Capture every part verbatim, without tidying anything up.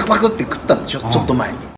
クパクって食ったんでしょ、ちょっと前に。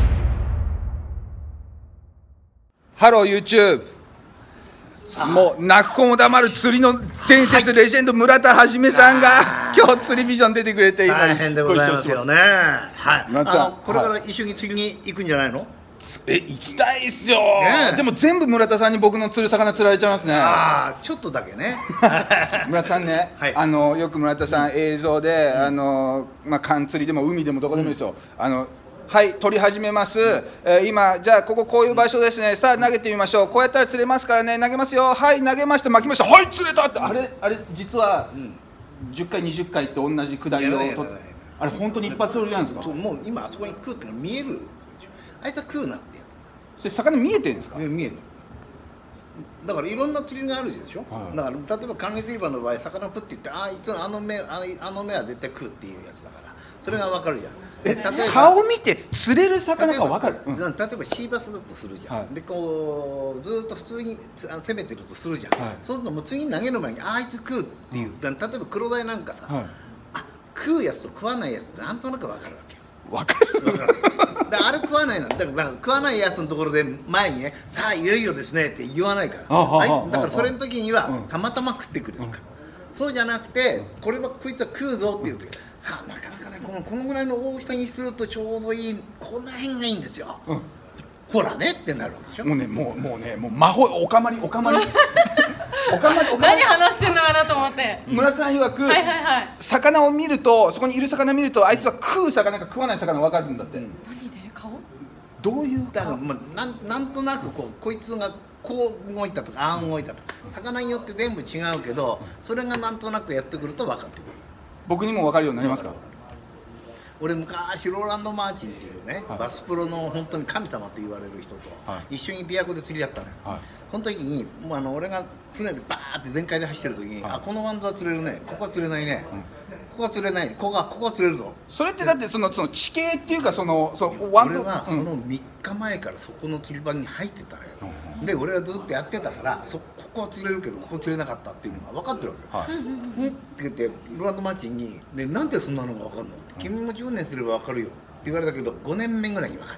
ハロー YouTube。もう泣く子も黙る釣りの伝説、はい、レジェンド村田はじめさんが今日釣りビジョン出てくれて今大変でございますよね。はい。あのこれから一緒に釣りに行くんじゃないの？ え、行きたいっすよ、ね、でも全部村田さんに僕の釣る魚釣られちゃいますね。 ああ、ちょっとだけね。 村田さんね、はい、あのよく村田さん映像で、うん、あのまあ寒釣りでも海でもどこでもいいですよ、うん、あのはい、取り始めます、えー、今、じゃあこここういう場所ですね、さあ投げてみましょう、こうやったら釣れますからね、投げますよ、はい、投げました、巻きました、はい、釣れたって、あれ、あれ実はじゅっかい、にじゅっかいって同じ下りを取って、あれ、本当に一発撮りなんですか？ もう今、あそこに食うってのが見える、あいつは食うなってやつ。 それ、魚見えてるんですか？ 見えてる。だからいろんな釣りがあるでしょ、はい、だから例えば関月釣り場の場合、魚プッていって、あいつあの目、あの目は絶対食うっていうやつだから、それが分かるじゃん。 え、例えば顔見て釣れる魚が分かる。 例えば、うん、例えばシーバスだとするじゃん、はい、でこうずっと普通に攻めてるとするじゃん、はい、そうするともう次に投げる前にあいつ食うっていう、うん、例えば黒鯛なんかさ、はい、あ、食うやつと食わないやつってなんとなく分かるわけよ。 分かる分かる。だからあれ食わないのだから食わないやつのところで前にね、さあいよいよですねって言わないから、はい、だからそれの時にはたまたま食ってくれるから、うん、そうじゃなくてこれはこいつは食うぞっていう時、はあ、なかなかねこの、このぐらいの大きさにするとちょうどいい、この辺がいいんですよ、うん、ほらねってなるわけでしょ。 もうね、もうもうね、もう魔法、おかまりおかまりおかまりおかまり何話してんのかなと思って、 村田さん曰く、はいはいはい、魚を見ると、そこにいる魚見るとあいつは食う魚か食わない魚が分かるんだって、うん、 何で顔どういうだから、まあ、なんなんとなくこうこいつがこう動いたとかああ動いたとか、魚によって全部違うけど、それがなんとなくやってくると分かってくる。 僕にも分かるようになりますか？ 俺昔ローランド・マーチンっていうね、はい、バスプロの本当に神様と言われる人と一緒に琵琶湖で釣りやったのよ、はい、その時にもうあの俺が船でバーって全開で走ってる時に、はい、あ、このワンドは釣れるね、ここは釣れないね、うん、ここは釣れない、ここはここは釣れるぞ。それってだってそのその地形っていうか、そのそのワンド、俺はそのみっかまえからそこの釣り場に入ってたのよ、うん、で俺はずっとやってたからそここは釣れるけどここ釣れなかったっていうのが分かってるわけよ、はい、うんって言ってローランド・マーチンに「でなんでそんなのが分かるの?」って「君もじゅうねんすれば分かるよ」って言われたけどごねんめぐらいに分かった、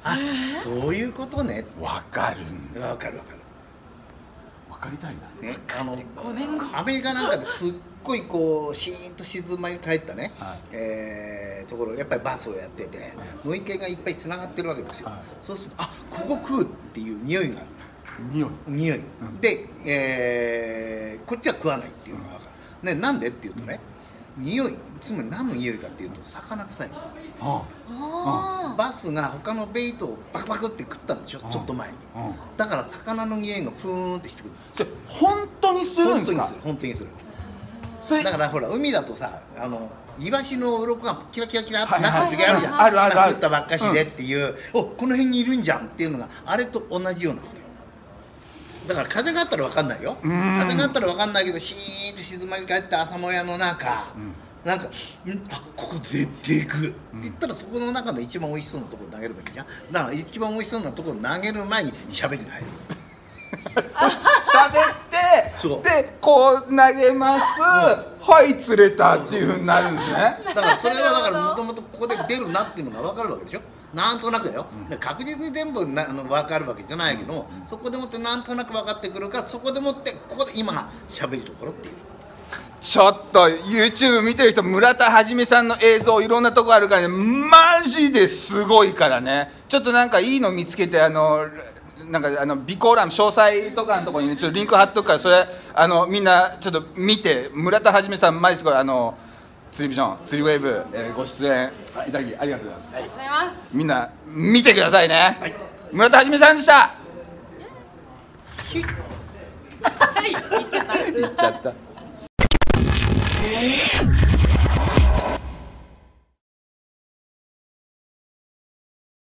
うん、あ、そういうことね。 分かるんだ。 分かる分かる分かりたいな、ね、 あのごねんごアメリカなんかですっごいこうシーンと静まり返ったね、はい、えー、ところやっぱりバスをやってて野池がいっぱいつながってるわけですよ、はい、そうするとあ、ここ食うっていう匂いがある。 匂い匂い、うん、で、えー、こっちは食わないっていうのが分かる、ね、なんでっていうとね、匂い、つまり何の匂いかっていうと魚臭いの、はあ、バスが他のベイトをバクバクって食ったんでしょ、はあ、ちょっと前に、はあ、だから魚の匂いがプーンってしてくる。 それ本当にするんですか？ 本当にする、それだからほら海だとさ、あのイワシの鱗がキラキラキラってなった時あるじゃん、あるあるある、食ったばっかしでっていう、うん、お、この辺にいるんじゃんっていうのがあれと同じようなことよ。だから風があったら分かんないよ、風があったら分かんないけど、シーンと静まり返った朝もやの中、うん、なんかんあ、ここ絶対行くって言ったら、そこの中の一番美味しそうなところ投げればいいじゃん。だから一番美味しそうなところ投げる前に喋りが入る。 喋ってでこう投げます、うん、はい釣れたっていうふうになるんですね。 だからそれはだからもともとここで出るなっていうのが分かるわけでしょ、なんとなくだよ、うん、確実に全部なあの分かるわけじゃないけども、うん、そこでもってなんとなく分かってくるか、そこでもってここで今が喋るところっていう。 ちょっと YouTube 見てる人、村田はじめさんの映像いろんなとこあるからね、マジですごいからね。ちょっとなんかいいの見つけて、あのなんかあの備考欄詳細とかのところに、ね、ちょっとリンク貼っとくから、それあのみんなちょっと見て。村田はじめさんマジすごい。あの釣りビジョン、釣りウェーブ、えー、ご出演いただきありがとうございます。 ありがとうございます。 みんな見てくださいね、はい、村田はじめさんでした。 はい、言っちゃった。 言っちゃった。